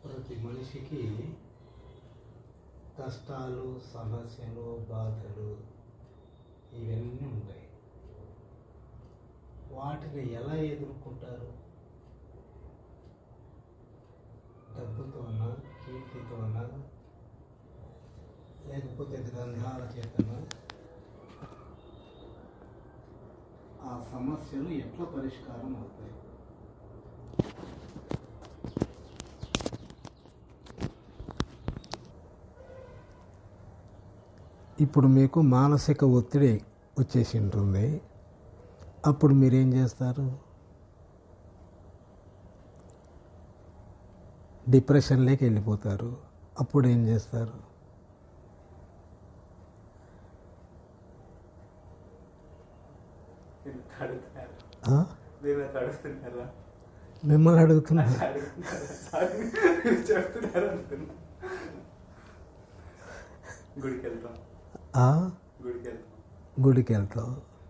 ప్రతి మనిషికి కష్టాలు, సమస్యలు, బాధలు ఇవన్నీ ఉంటాయి. వాటిని ఎలా ఎదుర్కొంటారు? డబ్బుతోనా, కీర్తితోనా, లేకపోతే గ్రంథాల చేతనా? ఆ సమస్యలు ఎట్లా పరిష్కారం అవుతాయి? ఇప్పుడు మీకు మానసిక ఒత్తిడి వచ్చేసి ఉంటుంది. అప్పుడు మీరేం చేస్తారు? డిప్రెషన్లోకి వెళ్ళిపోతారు. అప్పుడు ఏం చేస్తారు? మిమ్మల్ని అడుగుతున్నా. గుడికి వెళ్తాం.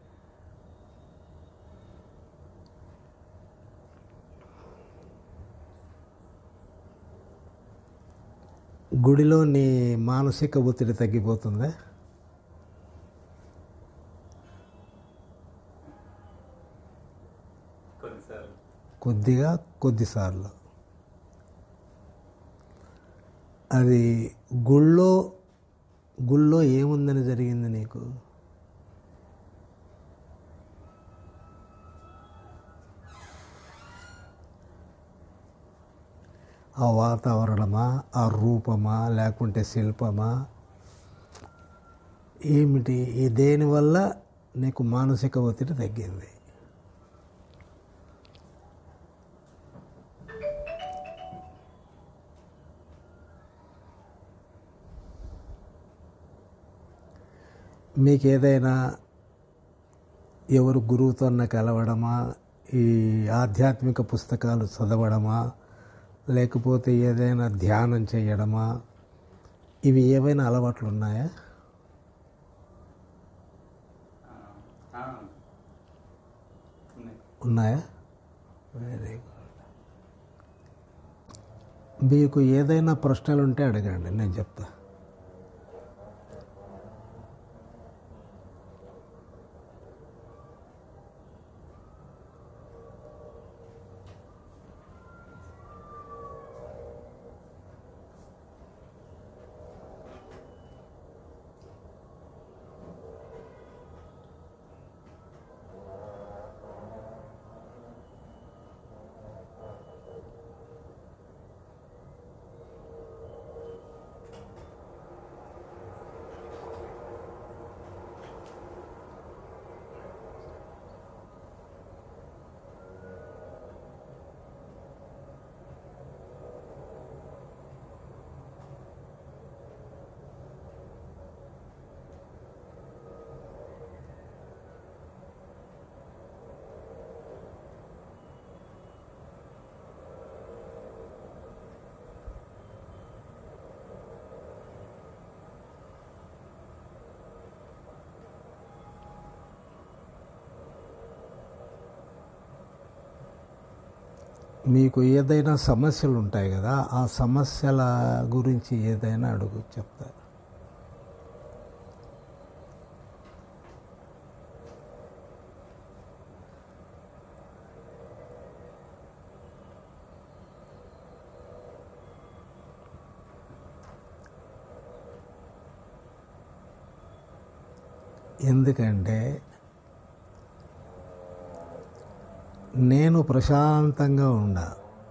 గుడిలో నీ మానసిక ఒత్తిడి తగ్గిపోతుందా? కొద్దిసార్లు. అది గుళ్ళో ఏముందని జరిగింది నీకు? ఆ వాతావరణమా, ఆ రూపమా, లేకుంటే శిల్పమా, ఏమిటి? దేనివల్ల నీకు మానసిక ఒత్తిడి తగ్గింది? మీకు ఏదైనా ఎవరు గురువుతో కలవడమా, ఈ ఆధ్యాత్మిక పుస్తకాలు చదవడమా, లేకపోతే ఏదైనా ధ్యానం చేయడమా, ఇవి ఏవైనా అలవాట్లు ఉన్నాయా? ఉన్నాయా? Very good. మీకు ఏదైనా ప్రశ్నలు ఉంటే అడగండి, నేను చెప్తా. మీకు ఏదైనా సమస్యలు ఉంటాయి కదా, ఆ సమస్యల గురించి ఏదైనా అడుగు, చెప్తారు. ఎందుకంటే నేను ప్రశాంతంగా ఉండా.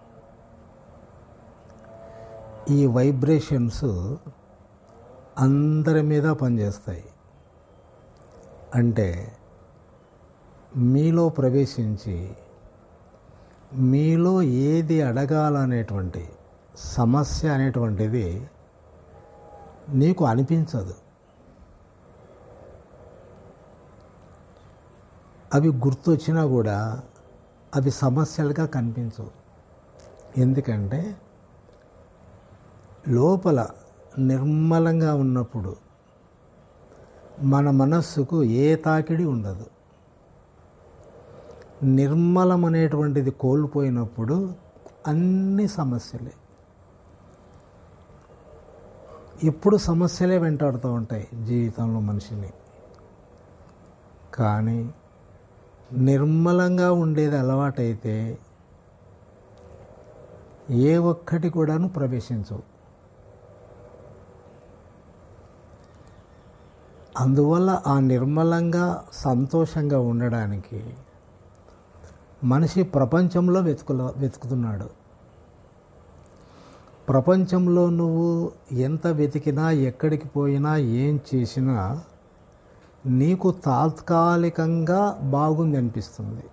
ఈ వైబ్రేషన్స్ అందరి మీద పనిచేస్తాయి. అంటే మీలో ప్రవేశించి మీలో ఏది అడగాలనేటువంటి సమస్య అనేటువంటిది నీకు అనిపించదు. అవి గుర్తొచ్చినా కూడా అవి సమస్యలుగా కనిపించవు. ఎందుకంటే లోపల నిర్మలంగా ఉన్నప్పుడు మన మనస్సుకు ఏ తాకిడి ఉండదు. నిర్మలం అనేటువంటిది కోల్పోయినప్పుడు అన్ని సమస్యలే. ఎప్పుడు సమస్యలే వెంటాడుతూ ఉంటాయి జీవితంలో మనిషిని. కానీ నిర్మలంగా ఉండేది అలవాటైతే ఏ ఒక్కటి కూడాను ప్రవేశించవు. అందువల్ల ఆ నిర్మలంగా సంతోషంగా ఉండడానికి మనిషి ప్రపంచంలో వెతుకుతున్నాడు. ప్రపంచంలో నువ్వు ఎంత వెతికినా, ఎక్కడికి పోయినా, ఏం చేసినా నీకు తాత్కాలికంగా బాగుంది అనిపిస్తుంది.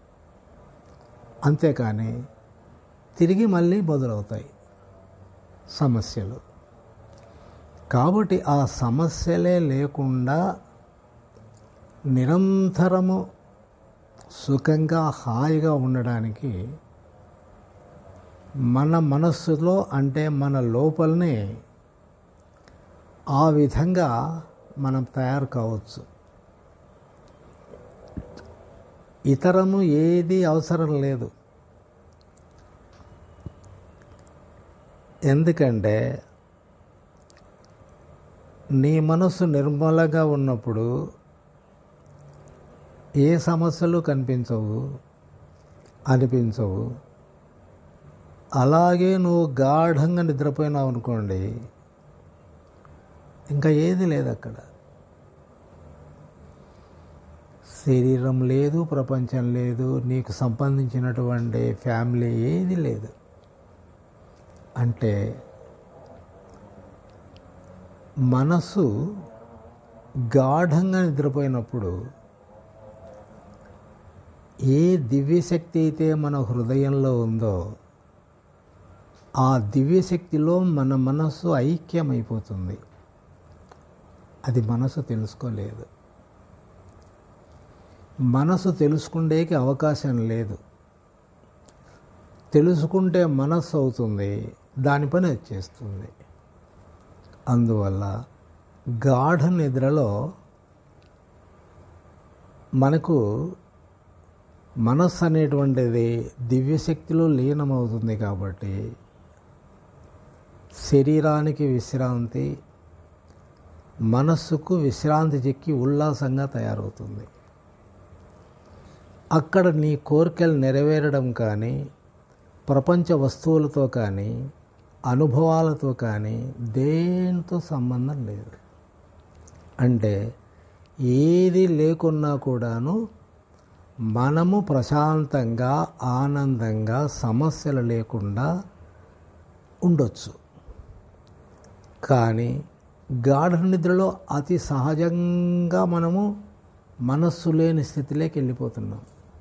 అంతేకాని తిరిగి మళ్ళీ మొదలవుతాయి సమస్యలు. కాబట్టి ఆ సమస్యలే లేకుండా నిరంతరము సుఖంగా హాయిగా ఉండడానికి మన మనస్సులో, అంటే మన లోపలనే ఆ విధంగా మనం తయారు కావచ్చు. ఇతరము ఏది అవసరం లేదు. ఎందుకంటే నీ మనస్సు నిర్మలంగా ఉన్నప్పుడు ఏ సమస్యలు అనిపించవు. అలాగే నువ్వు గాఢంగా నిద్రపోయినావు అనుకోండి, ఇంకా ఏది లేదు అక్కడ. శరీరం లేదు, ప్రపంచం లేదు, నీకు సంబంధించినటువంటి ఫ్యామిలీ ఏది లేదు. అంటే మనసు గాఢంగా నిద్రపోయినప్పుడు ఏ దివ్యశక్తి అయితే మన హృదయంలో ఉందో ఆ దివ్యశక్తిలో మన మనస్సు ఐక్యమైపోతుంది. అది మనసు తెలుసుకోలేదు. మనసు తెలుసుకుండేకి అవకాశం లేదు. తెలుసుకుంటే మనస్సు అవుతుంది, దాని పని అది చేస్తుంది. అందువల్ల గాఢ నిద్రలో మనకు మనస్సు అనేటువంటిది దివ్యశక్తిలో లీనమవుతుంది. కాబట్టి శరీరానికి విశ్రాంతి, మనస్సుకు విశ్రాంతి చెక్కి ఉల్లాసంగా తయారవుతుంది. అక్కడ నీ కోరికలు నెరవేరడం కానీ, ప్రపంచ వస్తువులతో కానీ, అనుభవాలతో కానీ దేనితో సంబంధం లేదు. అంటే ఏది లేకున్నా కూడాను మనము ప్రశాంతంగా, ఆనందంగా, సమస్యలు లేకుండా ఉండొచ్చు. కానీ గాఢ నిద్రలో అతి సహజంగా మనము మనస్సు లేని స్థితిలోకి వెళ్ళిపోతున్నాం.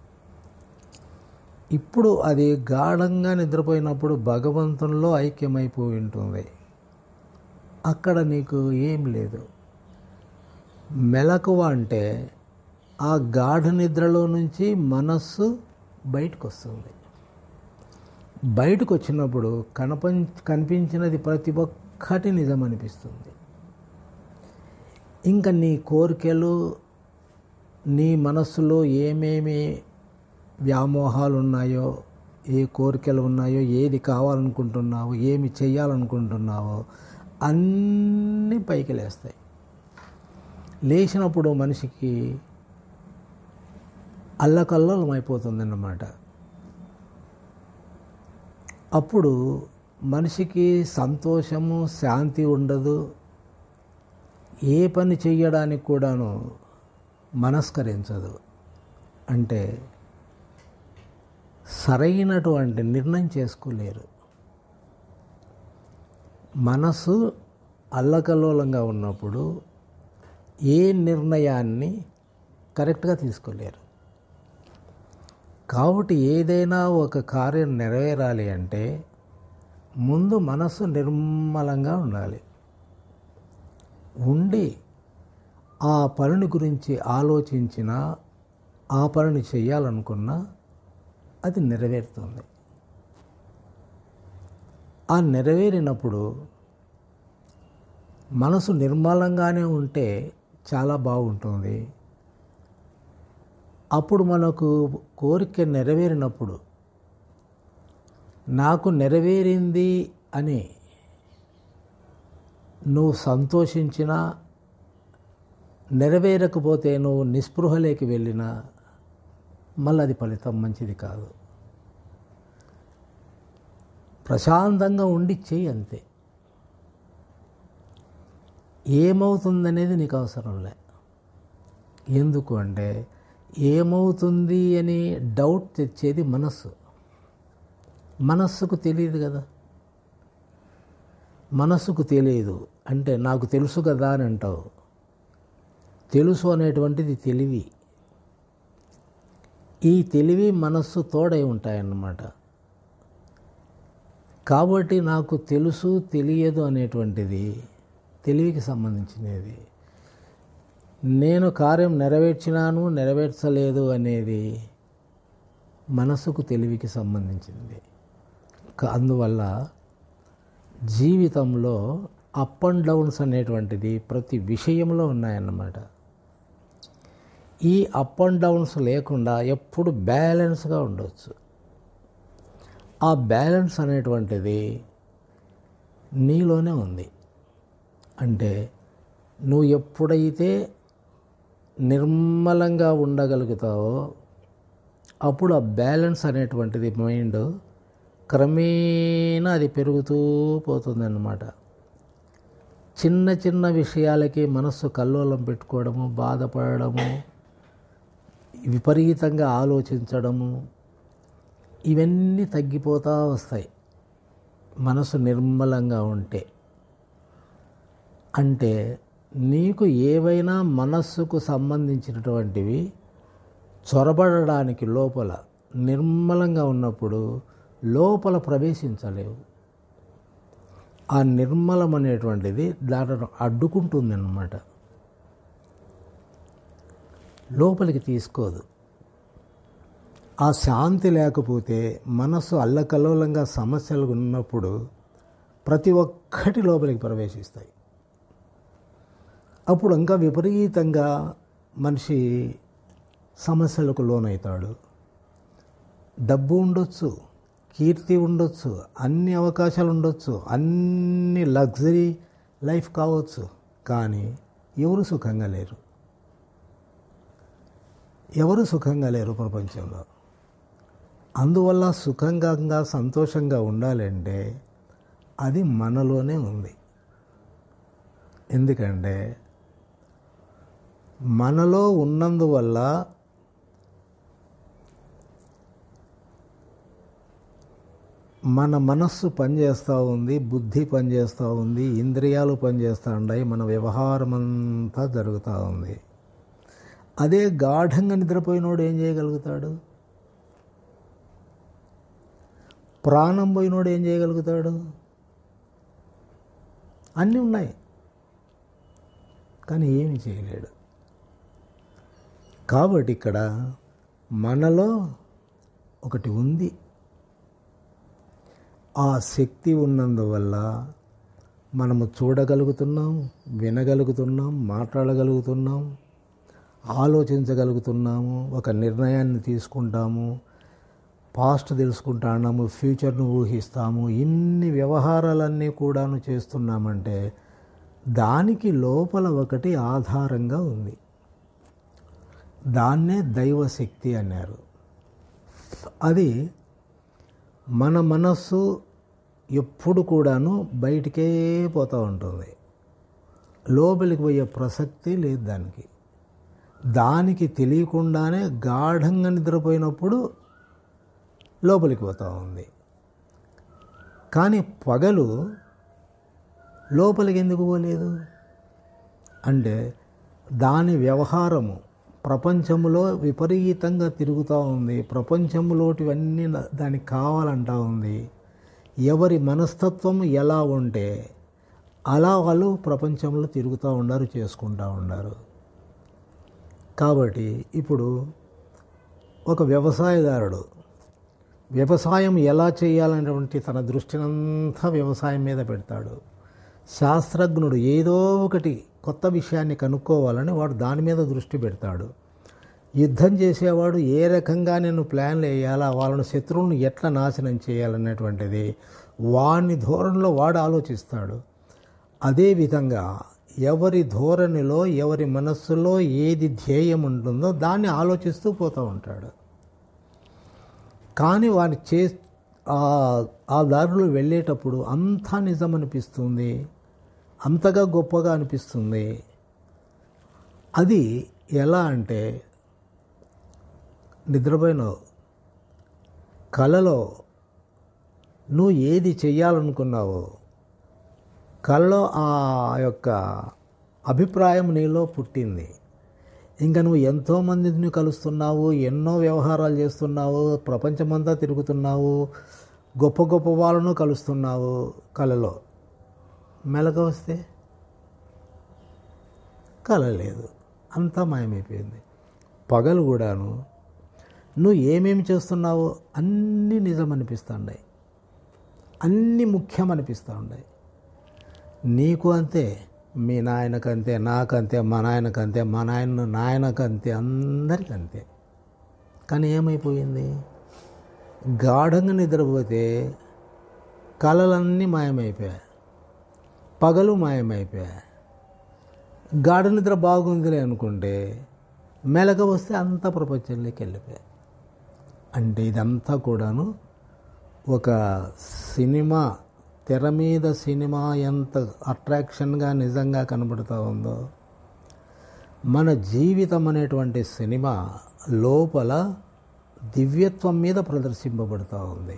ఇప్పుడు అది గాఢంగా నిద్రపోయినప్పుడు భగవంతునిలో ఐక్యమైపోయి ఉంటుంది. అక్కడ నీకు ఏం లేదు. మెలకువ అంటే ఆ గాఢ నిద్రలో నుంచి మనస్సు బయటకు వస్తుంది. బయటకు వచ్చినప్పుడు కనిపించినది ప్రతి ఒక్కటి నిజం అనిపిస్తుంది. ఇంకా నీ కోరికలు, నీ మనస్సులో ఏమేమి వ్యామోహాలు ఉన్నాయో, ఏ కోరికలు ఉన్నాయో, ఏది కావాలనుకుంటున్నావో, ఏమి చెయ్యాలనుకుంటున్నావో అన్నీ పైకి లేస్తాయి. లేచినప్పుడు మనిషికి అల్లకల్లోలం అయిపోతుందన్నమాట. అప్పుడు మనిషికి సంతోషము, శాంతి ఉండదు. ఏ పని చెయ్యడానికి కూడాను మనస్కరించదు. అంటే సరైనటువంటి నిర్ణయం చేసుకోలేరు. మనసు అల్లకల్లోలంగా ఉన్నప్పుడు ఏ నిర్ణయాన్ని కరెక్ట్గా తీసుకోలేరు. కాబట్టి ఏదైనా ఒక కార్యం నెరవేరాలి అంటే ముందు మనసు నిర్మలంగా ఉండాలి. ఉండి ఆ పనిని గురించి ఆలోచించినా, ఆ పనిని చేయాలనుకున్నా అది నెరవేరుతుంది. ఆ నెరవేరినప్పుడు మనసు నిర్మలంగానే ఉంటే చాలా బాగుంటుంది. అప్పుడు మనకు కోరిక నెరవేరినప్పుడు నాకు నెరవేరింది అని నువ్వు సంతోషించినా, నెరవేరకపోతే నువ్వు నిస్పృహలోకి వెళ్ళినా మళ్ళీ అది ఫలితం మంచిది కాదు. ప్రశాంతంగా ఉండి చెయ్యి అంతే. ఏమవుతుందనేది నీకు అవసరం లే. ఎందుకు అంటే ఏమవుతుంది అని డౌట్ తెచ్చేది మనస్సుకు తెలియదు కదా. మనస్సుకు తెలియదు అంటే నాకు తెలుసు కదా అని అంటావు. తెలుసు అనేటువంటిది తెలివి. ఈ తెలివి మనస్సు తోడై ఉంటాయన్నమాట. కాబట్టి నాకు తెలుసు తెలియదు అనేటువంటిది తెలివికి సంబంధించినది. నేను కార్యం నెరవేర్చినాను నెరవేర్చలేదు అనేది మనసుకు తెలివికి సంబంధించింది. అందువల్ల జీవితంలో అప్ అండ్ డౌన్స్ అనేటువంటిది ప్రతి విషయంలో ఉన్నాయన్నమాట. ఈ అప్ అండ్ డౌన్స్ లేకుండా ఎప్పుడు బ్యాలెన్స్గా ఉండవచ్చు. ఆ బ్యాలెన్స్ అనేటువంటిది నీలోనే ఉంది. అంటే నువ్వు ఎప్పుడైతే నిర్మలంగా ఉండగలుగుతావో అప్పుడు ఆ బ్యాలెన్స్ అనేటువంటిది మైండ్ క్రమేణా అది పెరుగుతూ పోతుందన్నమాట. చిన్న చిన్న విషయాలకి మనస్సు కల్లోలం పెట్టుకోవడము, బాధపడము, విపరీతంగా ఆలోచించడము, ఇవన్నీ తగ్గిపోతూ వస్తాయి మనసు నిర్మలంగా ఉంటే. అంటే నీకు ఏవైనా మనస్సుకు సంబంధించినటువంటివి చొరబడడానికి లోపల నిర్మలంగా ఉన్నప్పుడు లోపల ప్రవేశించలేవు. ఆ నిర్మలం అనేటువంటిది దాన్ని అడ్డుకుంటుంది అన్నమాట, లోపలికి తీసుకోదు. ఆ శాంతి లేకపోతే మనస్సు అల్లకల్లోలంగా సమస్యలు ఉన్నప్పుడు ప్రతి ఒక్కటి లోపలికి ప్రవేశిస్తాయి. అప్పుడు ఇంకా విపరీతంగా మనిషి సమస్యలకు లోనవుతాడు. డబ్బు ఉండొచ్చు, కీర్తి ఉండొచ్చు, అన్ని అవకాశాలు ఉండొచ్చు, అన్ని లగ్జరీ లైఫ్ కావచ్చు, కానీ ఎవరు సుఖంగా లేరు ప్రపంచంలో. అందువల్ల సుఖంగా సంతోషంగా ఉండాలంటే అది మనలోనే ఉంది. ఎందుకంటే మనలో ఉన్నందువల్ల మన మనస్సు పనిచేస్తూ ఉంది, బుద్ధి పనిచేస్తూ ఉంది, ఇంద్రియాలు పనిచేస్తూ ఉన్నాయి, మన వ్యవహారం అంతా జరుగుతూ ఉంది. అదే గాఢంగా నిద్రపోయినోడు ఏం చేయగలుగుతాడు? ప్రాణం పోయినోడు ఏం చేయగలుగుతాడు? అన్నీ ఉన్నాయి కానీ ఏమి చేయలేడు. కాబట్టి ఇక్కడ మనలో ఒకటి ఉంది. ఆ శక్తి ఉన్నందువల్ల మనము చూడగలుగుతున్నాం, వినగలుగుతున్నాం, మాట్లాడగలుగుతున్నాం, ఆలోచించగలుగుతున్నాము, ఒక నిర్ణయాన్ని తీసుకుంటాము, పాస్ట్ తెలుసుకుంటున్నాము, ఫ్యూచర్ను ఊహిస్తాము. ఇన్ని వ్యవహారాలన్నీ కూడాను చేస్తున్నామంటే దానికి లోపల ఒకటి ఆధారంగా ఉంది. దాన్నే దైవశక్తి అన్నారు. అది మన మనస్సు ఎప్పుడు కూడాను బయటికే పోతూ ఉంటుంది, లోపలికి పోయే ప్రసక్తి లేదు దానికి తెలియకుండానే గాఢంగా నిద్రపోయినప్పుడు లోపలికి పోతూ ఉంది. కానీ పగలు లోపలికి ఎందుకు పోలేదు అంటే దాని వ్యవహారము ప్రపంచంలో విపరీతంగా తిరుగుతూ ఉంది. ప్రపంచంలోటివన్నీ దానికి కావాలంటూ ఉంది. ఎవరి మనస్తత్వం ఎలా ఉంటే అలా వాళ్ళు ప్రపంచంలో తిరుగుతూ ఉన్నారు, చేసుకుంటూ ఉన్నారు. కాబట్టి ఇప్పుడు ఒక వ్యవసాయదారుడు వ్యవసాయం ఎలా చేయాలనేటువంటి తన దృష్టినంతా వ్యవసాయం మీద పెడతాడు. శాస్త్రజ్ఞుడు ఏదో ఒకటి కొత్త విషయాన్ని కనుక్కోవాలని వాడు దాని మీద దృష్టి పెడతాడు. యుద్ధం చేసేవాడు ఏ రకంగా నేను ప్లాన్లు వేయాలా, వాళ్ళని శత్రువులను ఎట్లా నాశనం చేయాలనేటువంటిది వాని ధోరణిలో వాడు ఆలోచిస్తాడు. అదేవిధంగా ఎవరి ధోరణిలో ఎవరి మనస్సులో ఏది ధ్యేయం ఉంటుందో దాన్ని ఆలోచిస్తూ పోతూ ఉంటాడు. కానీ వారి ఆ దారిలో వెళ్ళేటప్పుడు అంతా నిజం అనిపిస్తుంది, అంతగా గొప్పగా అనిపిస్తుంది. అది ఎలా అంటే, నిద్రపోయినావు, కలలో నువ్వు ఏది చెయ్యాలనుకున్నావో కలలో ఆ యొక్క అభిప్రాయం నీలో పుట్టింది. ఇంకా నువ్వు ఎంతోమందిని కలుస్తున్నావు, ఎన్నో వ్యవహారాలు చేస్తున్నావు, ప్రపంచమంతా తిరుగుతున్నావు, గొప్ప గొప్ప వాళ్ళను కలుస్తున్నావు. కలలో మెలక వస్తే కల లేదు, అంతా మాయమైపోయింది. పగలు కూడాను నువ్వు ఏమేమి చేస్తున్నావో అన్నీ నిజం అనిపిస్తున్నాయి, అన్నీ ముఖ్యం అనిపిస్తూ ఉన్నాయి. నీకు అంతే, మీ నాయనకంతే, నాకంతే, మా నాయనకంతే, మా నాయనకంతే, అందరికంతే. కానీ ఏమైపోయింది? గాఢంగా నిద్రపోతే కళలన్నీ మాయమైపోయాయి, పగలు మాయమైపోయాయి. గాఢ నిద్ర బాగుందిలే అనుకుంటే మెలక వస్తే అంతా ప్రపంచంలోకి వెళ్ళిపోయాయి. అంటే ఇదంతా కూడాను ఒక సినిమా, తెర మీద సినిమా ఎంత అట్రాక్షన్గా నిజంగా కనబడుతూ ఉందో, మన జీవితం అనేటువంటి సినిమా లోపల దివ్యత్వం మీద ప్రదర్శింపబడుతూ ఉంది.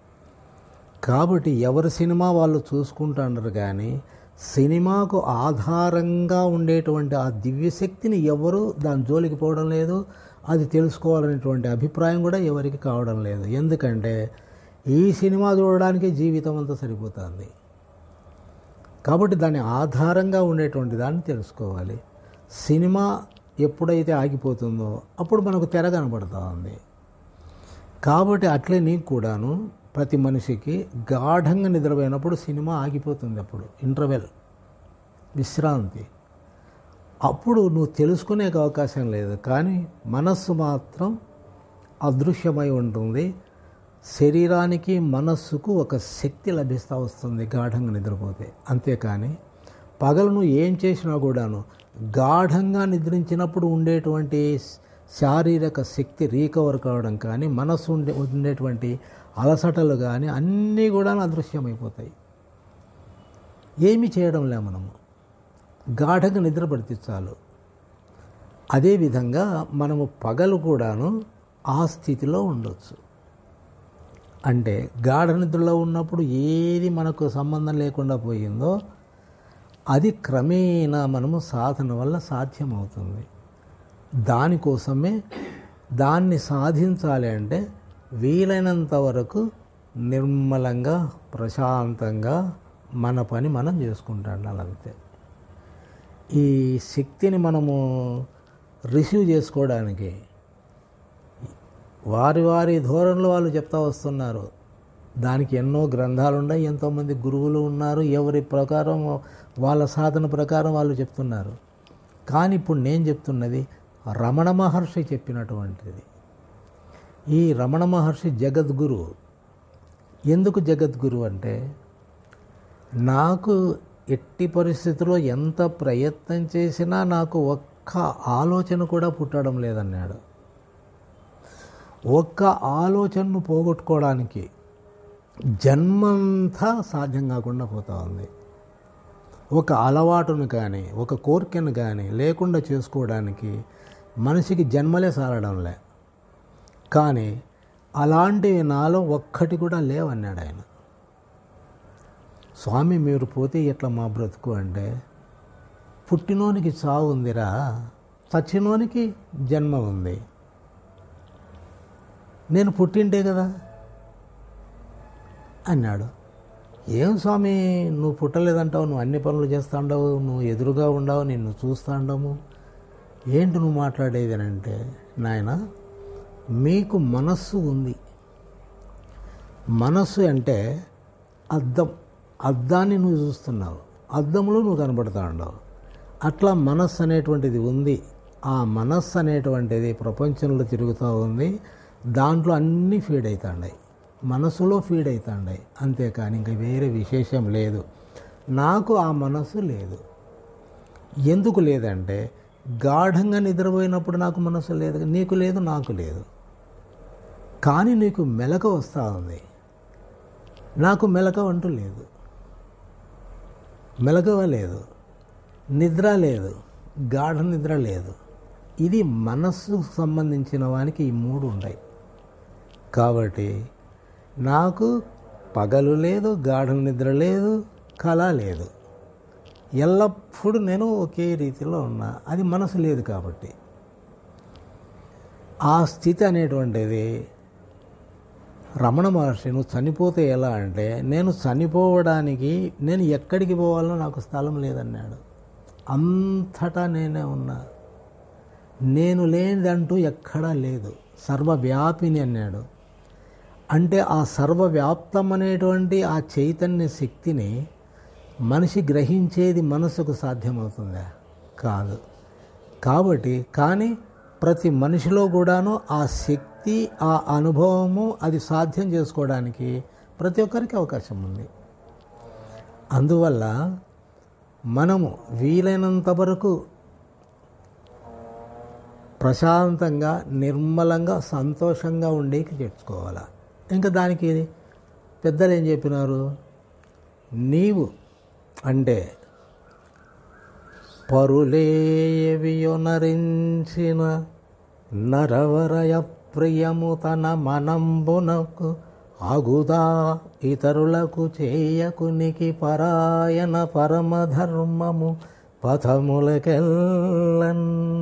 కాబట్టి ఎవరి సినిమా వాళ్ళు చూసుకుంటున్నారు, కానీ సినిమాకు ఆధారంగా ఉండేటువంటి ఆ దివ్యశక్తిని ఎవరు దాని జోలికి పోవడం లేదు. అది తెలుసుకోవాలనేటువంటి అభిప్రాయం కూడా ఎవరికి కావడం లేదు. ఎందుకంటే ఈ సినిమా చూడడానికి జీవితం అంతా సరిపోతుంది. కాబట్టి దాని ఆధారంగా ఉండేటువంటి దాన్ని తెలుసుకోవాలి. సినిమా ఎప్పుడైతే ఆగిపోతుందో అప్పుడు మనకు తెర కనబడుతూ ఉంది. కాబట్టి అట్లే నీకు కూడాను ప్రతి మనిషికి గాఢంగా నిద్రపోయినప్పుడు సినిమా ఆగిపోతుంది. అప్పుడు ఇంటర్వెల్, విశ్రాంతి. అప్పుడు నువ్వు తెలుసుకునే అవకాశం లేదు, కానీ మనస్సు మాత్రం అదృశ్యమై ఉంటుంది. శరీరానికి మనస్సుకు ఒక శక్తి లభిస్తూ వస్తుంది గాఢంగా నిద్రపోతే. అంతేకాని పగలు నువ్వు ఏం చేసినా కూడాను గాఢంగా నిద్రించినప్పుడు ఉండేటువంటి శారీరక శక్తి రీకవర్ కావడం కానీ, మనస్సు ఉండేటువంటి అలసటలు కానీ అన్నీ కూడా అదృశ్యమైపోతాయి. ఏమి చేయడం లే, మనము గాఢంగా నిద్రపడితే చాలు. అదేవిధంగా మనము పగలు కూడాను ఆ స్థితిలో ఉండొచ్చు. అంటే గాఢ నిద్రలో ఉన్నప్పుడు ఏది మనకు సంబంధం లేకుండా పోయిందో అది క్రమేణా మనము సాధన వల్ల సాధ్యమవుతుంది. దానికోసమే దాన్ని సాధించాలి అంటే వీలైనంత వరకు నిర్మలంగా, ప్రశాంతంగా మన పని మనం చేసుకుంటాం. అంతే. ఈ శక్తిని మనము రిసీవ్ చేసుకోవడానికి వారి వారి ధోరణిలో వాళ్ళు చెప్తా వస్తున్నారు. దానికి ఎన్నో గ్రంథాలు ఉన్నాయి, ఎంతోమంది గురువులు ఉన్నారు, ఎవరి ప్రకారం వాళ్ళ సాధన ప్రకారం వాళ్ళు చెప్తున్నారు. కానీ ఇప్పుడు నేను చెప్తున్నది రమణ మహర్షి చెప్పినటువంటిది. ఈ రమణ మహర్షి జగద్గురు. ఎందుకు జగద్గురు అంటే, నాకు ఎట్టి పరిస్థితుల్లో ఎంత ప్రయత్నం చేసినా నాకు ఒక్క ఆలోచన కూడా పుట్టడం లేదన్నాడు. ఒక్క ఆలోచనను పోగొట్టుకోవడానికి జన్మంతా సాధ్యం కాకుండా పోతూ ఉంది. ఒక అలవాటును కానీ, ఒక కోరికను కానీ లేకుండా చేసుకోవడానికి మనిషికి జన్మలే సాలడంలే. కానీ అలాంటివి నాలో ఒక్కటి కూడా లేవన్నాడు ఆయన. స్వామి, మీరు పోతే ఎట్లా మా బ్రతుకు అంటే, పుట్టినోనికి చావు ఉందిరా, చచ్చినోనికి జన్మ ఉంది. నేను పుట్టింటే కదా అన్నాడు. ఏం స్వామి, నువ్వు పుట్టలేదంటావు, నువ్వు అన్ని పనులు చేస్తూ ఉండవు, నువ్వు ఎదురుగా ఉండవు, నిన్ను చూస్తూ ఉండము, ఏంటి నువ్వు మాట్లాడేది అని అంటే, నాయన మీకు మనస్సు ఉంది. మనస్సు అంటే అద్దం, అద్దాన్ని నువ్వు చూస్తున్నావు, అద్దంలో నువ్వు కనబడుతూ ఉండవు. అట్లా మనస్సు అనేటువంటిది ఉంది. ఆ మనస్సు అనేటువంటిది ప్రపంచంలో తిరుగుతూ ఉంది. దాంట్లో అన్నీ ఫీడ్ అవుతాయి, మనసులో ఫీడ్ అవుతాయి. అంతేకాని ఇంకా వేరే విశేషం లేదు. నాకు ఆ మనస్సు లేదు. ఎందుకు లేదంటే గాఢంగా నిద్రపోయినప్పుడు నాకు మనస్సు లేదు, నీకు లేదు, నాకు లేదు. కానీ నీకు మెలకువ వస్తూ ఉంది, నాకు మెలకువ అంటూ లేదు. మెలకువ లేదు, నిద్ర లేదు, గాఢ నిద్ర లేదు. ఇది మనస్సుకు సంబంధించిన వానికి ఈ మూడు ఉన్నాయి. కాబట్టి నాకు పగలు లేదు, గాఢ నిద్ర లేదు, కళ లేదు. ఎల్లప్పుడూ నేను ఒకే రీతిలో ఉన్నా. అది మనసు లేదు కాబట్టి. ఆ స్థితి అనేటువంటిది రమణ మహర్షి నువ్వు చనిపోతే ఎలా అంటే, నేను చనిపోవడానికి నేను ఎక్కడికి పోవాలో నాకు స్థలం లేదన్నాడు. అంతటా నేనే ఉన్నా, నేను లేనిదంటూ ఎక్కడా లేదు, సర్వవ్యాపిని అన్నాడు. అంటే ఆ సర్వవ్యాప్తం అనేటువంటి ఆ చైతన్య శక్తిని మనిషి గ్రహించేది మనసుకు సాధ్యమవుతుందా? కాదు. కాబట్టి కానీ ప్రతి మనిషిలో కూడాను ఆ శక్తి, ఆ అనుభవము అది సాధ్యం చేసుకోవడానికి ప్రతి ఒక్కరికి అవకాశం ఉంది. అందువల్ల మనము వీలైనంత వరకు ప్రశాంతంగా, నిర్మలంగా, సంతోషంగా ఉండేకి తెచ్చుకోవాలి. ఇంకా దానికి పెద్దలు ఏం చెప్పినారు? నీవు అంటే పరులేవియొనరించిన నరవరయ ప్రియము తన మనంబునకు ఆగుదా ఇతరులకు చేయకునికి పరాయణ పరమధర్మము పథములకెల్లన్.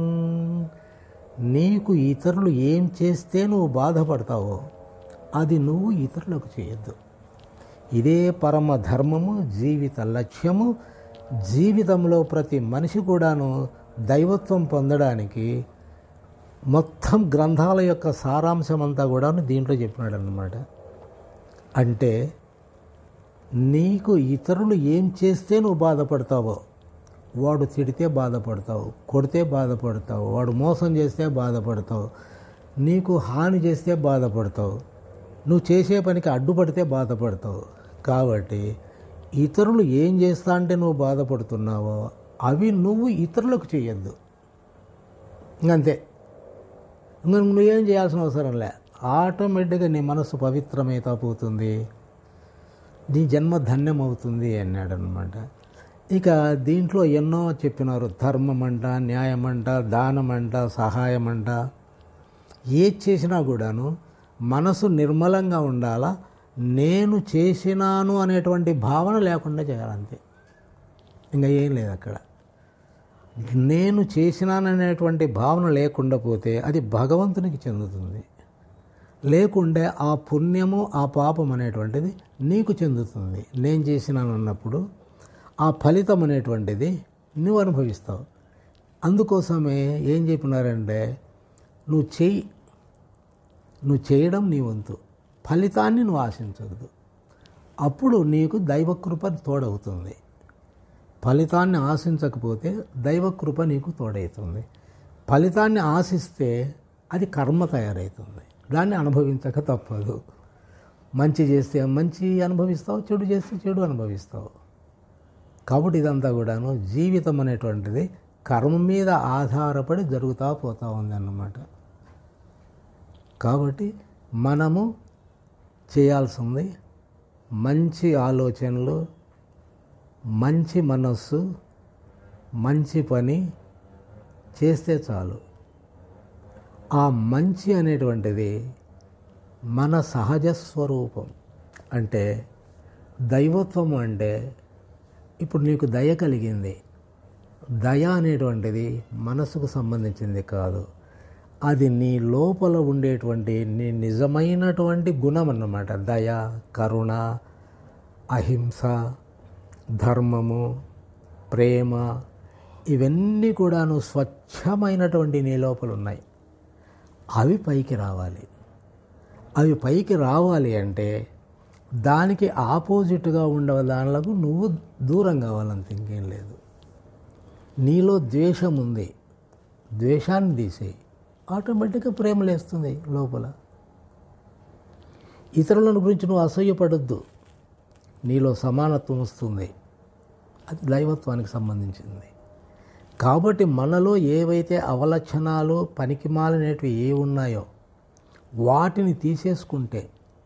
నీకు ఇతరులు ఏం చేస్తే నువ్వు బాధపడతావో అది నువ్వు ఇతరులకు చేయొద్దు. ఇదే పరమ ధర్మము, జీవిత లక్ష్యము. జీవితంలో ప్రతి మనిషి కూడాను దైవత్వం పొందడానికి మొత్తం గ్రంథాల యొక్క సారాంశం అంతా కూడాను దీంట్లో చెప్పినాడు అన్నమాట. అంటే నీకు ఇతరులు ఏం చేస్తే నువ్వు బాధపడతావో, వాడు తిడితే బాధపడతావు, కొడితే బాధపడతావు, వాడు మోసం చేస్తే బాధపడతావు, నీకు హాని చేస్తే బాధపడతావు, నువ్వు చేసే పనికి అడ్డుపడితే బాధపడతావు. కాబట్టి ఇతరులు ఏం చేస్తా అంటే నువ్వు బాధపడుతున్నావో అవి నువ్వు ఇతరులకు చేయొద్దు. ఇంకంతే. ఇంకా నువ్వేం చేయాల్సిన అవసరం లే. ఆటోమేటిక్గా నీ మనసు పవిత్రమైపోతుంది, నీ జన్మ ధన్యమవుతుంది అన్నాడనమాట. ఇక దీంట్లో ఎన్నో చెప్పినారు. ధర్మం అంట, న్యాయం అంట, దానం అంట, సహాయం అంట. ఏది చేసినా కూడాను మనసు నిర్మలంగా ఉండాలా. నేను చేసినాను అనేటువంటి భావన లేకుండా చేయాలంతే. ఇంకా ఏం లేదు అక్కడ. నేను చేసినాననేటువంటి భావన లేకుండా పోతే అది భగవంతునికి చెందుతుంది. లేకుంటే ఆ పుణ్యము, ఆ పాపం అనేటువంటిది నీకు చెందుతుంది. నేను చేసినాను అన్నప్పుడు ఆ ఫలితం అనేటువంటిది నువ్వు అనుభవిస్తావు. అందుకోసమే ఏం చెప్పినారంటే, నువ్వు చేయడం నీ వంతు, ఫలితాన్ని నువ్వు ఆశించవద్దు. అప్పుడు నీకు దైవకృప తోడవుతుంది. ఫలితాన్ని ఆశించకపోతే దైవకృప నీకు తోడవుతుంది. ఫలితాన్ని ఆశిస్తే అది కర్మ తయారవుతుంది, దాన్ని అనుభవించక తప్పదు. మంచి చేస్తే మంచి అనుభవిస్తావు, చెడు చేస్తే చెడు అనుభవిస్తావు. కాబట్టి ఇదంతా కూడాను జీవితం అనేటువంటిది కర్మ మీద ఆధారపడి జరుగుతూ పోతూ ఉంది అన్నమాట. కాబట్టి మనము చేయాల్సింది మంచి ఆలోచనలు, మంచి మనస్సు, మంచి పని చేస్తే చాలు. ఆ మంచి అనేటువంటిది మన సహజ స్వరూపం. అంటే దైవత్వం అంటే ఇప్పుడు నీకు దయ కలిగింది. దయ అనేటువంటిది మనసుకు సంబంధించింది కాదు, అది నీ లోపల ఉండేటువంటి నీ నిజమైనటువంటి గుణం అన్నమాట. దయ, కరుణ, అహింస, ధర్మము, ప్రేమ, ఇవన్నీ కూడాను స్వచ్ఛమైనటువంటి నీ లోపల ఉన్నాయి. అవి పైకి రావాలి. అవి పైకి రావాలి అంటే దానికి ఆపోజిట్గా ఉండే దానిలకు నువ్వు దూరం కావాలంత, ఇంకేం లేదు. నీలో ద్వేషం ఉంది, ద్వేషాన్ని తీసేయి, ఆటోమేటిక్గా ప్రేమ లేస్తుంది లోపల. ఇతరులను గురించి నువ్వు అసూయపడొద్దు, నీలో సమానత్వం వస్తుంది. అది దైవత్వానికి సంబంధించింది. కాబట్టి మనలో ఏవైతే అవలక్షణాలు పనికిమాలినవి ఏ ఉన్నాయో వాటిని తీసేసుకుంటే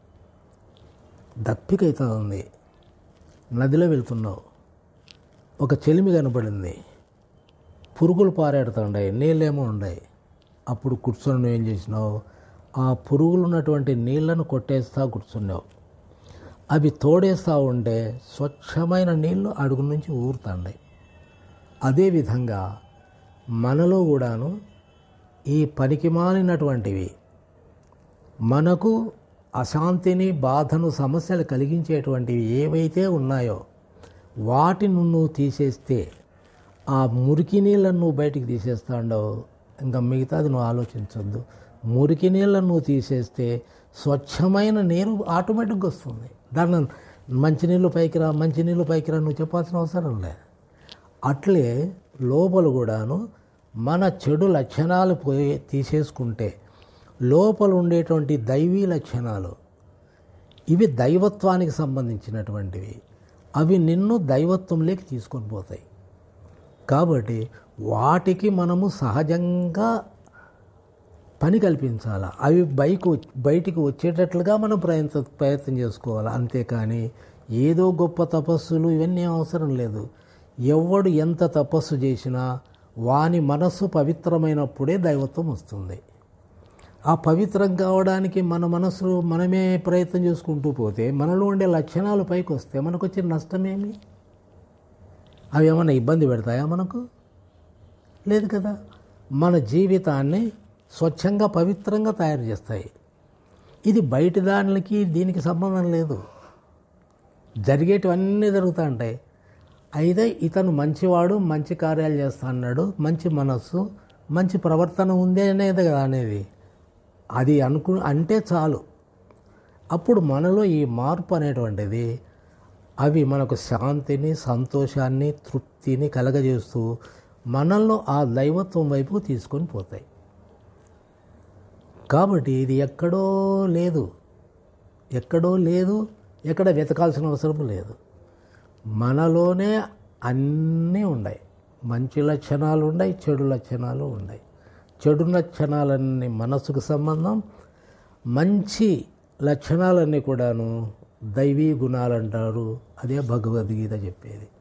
దప్పికైతే ఉంది. నదిలో వెళ్తున్నావు, ఒక చెలిమి కనపడింది, పురుగులు పారాడుతూ ఉన్నాయి, నీళ్ళేమో ఉన్నాయి. అప్పుడు కూర్చొని నువ్వు ఏం చేసినావు, ఆ పురుగులు ఉన్నటువంటి నీళ్లను కొట్టేస్తా కూర్చున్నావు. అవి తోడేస్తూ ఉంటే స్వచ్ఛమైన నీళ్లు అడుగు నుంచి ఊరుతాయి. అదేవిధంగా మనలో కూడాను ఈ పనికిమాలినటువంటివి మనకు అశాంతిని, బాధను, సమస్యలు కలిగించేటువంటివి ఏవైతే ఉన్నాయో వాటిని నువ్వు తీసేస్తే, ఆ మురికి నీళ్ళను నువ్వు బయటికి తీసేస్తాండవు, ఇంకా మిగతాది నువ్వు ఆలోచించొద్దు. మురికి నీళ్ళను నువ్వు తీసేస్తే స్వచ్ఛమైన నీరు ఆటోమేటిక్గా వస్తుంది. దాన్ని మంచినీళ్ళు పైకి రా, మంచినీళ్ళు పైకి రా నువ్వు చెప్పాల్సిన అవసరం లే. అట్లే లోపల కూడాను మన చెడు లక్షణాలు తీసేసుకుంటే లోపల ఉండేటువంటి దైవీ లక్షణాలు, ఇవి దైవత్వానికి సంబంధించినటువంటివి, అవి నిన్ను దైవత్వంలోకి తీసుకొని పోతాయి. కాబట్టి వాటికి మనము సహజంగా పని కల్పించాలి. అవి బయటికి వచ్చేటట్లుగా మనం ప్రయత్నం చేసుకోవాలి. అంతేకాని ఏదో గొప్ప తపస్సులు ఇవన్నీ అవసరం లేదు. ఎవడు ఎంత తపస్సు చేసినా వాని మనస్సు పవిత్రమైనప్పుడే దైవత్వం వస్తుంది. ఆ పవిత్రం కావడానికి మన మనస్సు మనమే ప్రయత్నం చేసుకుంటూ పోతే మనలో ఉండే లక్షణాలు పైకి వస్తే మనకు వచ్చిన నష్టమేమి? అవి ఏమైనా ఇబ్బంది పెడతాయా మనకు? లేదు కదా. మన జీవితాన్ని స్వచ్ఛంగా పవిత్రంగా తయారు చేస్తాయి. ఇది బయటి దానికి దీనికి సంబంధం లేదు, జరిగేటివన్నీ జరుగుతూ ఉంటాయి. అయితే ఇతను మంచివాడు, మంచి కార్యాలు చేస్తా అన్నాడు, మంచి మనస్సు, మంచి ప్రవర్తన ఉంది అనేది కదా అనేది. అది అంటే చాలు. అప్పుడు మనలో ఈ మార్పు అనేటువంటిది అవి మనకు శాంతిని, సంతోషాన్ని, తృప్తిని కలగజేస్తూ మనల్లో ఆ దైవత్వం వైపుకు తీసుకొని పోతాయి. కాబట్టి ఇది ఎక్కడో లేదు, ఎక్కడ వెతకాల్సిన అవసరం లేదు. మనలోనే అన్నీ ఉన్నాయి. మంచి లక్షణాలు ఉన్నాయి, చెడు లక్షణాలు ఉన్నాయి. చెడు లక్షణాలన్నీ మనసుకు సంబంధం, మంచి లక్షణాలన్నీ కూడాను దైవీ గుణాలు అంటారు. అదే భగవద్గీత చెప్పేది.